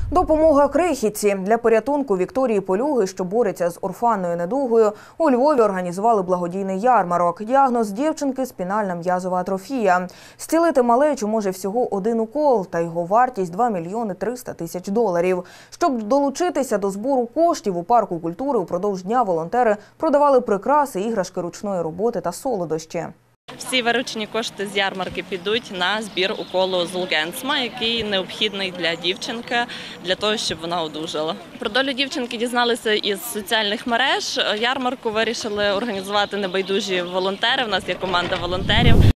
Допомога крихітці. Для порятунку Вікторії Полюги, що бореться з орфанною недугою, у Львові організували благодійний ярмарок. Діагноз дівчинки – спінальна м'язова атрофія. Зцілити малечу може всього один укол, та його вартість – 2 мільйони 300 тисяч доларів. Щоб долучитися до збору коштів, у парку культури упродовж дня волонтери продавали прикраси, іграшки ручної роботи та солодощі. Всі виручені кошти з ярмарки підуть на збір уколу Золгенсма, який необхідний для дівчинки, для того, щоб вона одужала. Про долю дівчинки дізналися із соціальних мереж. Ярмарку вирішили організувати небайдужі волонтери. У нас є команда волонтерів.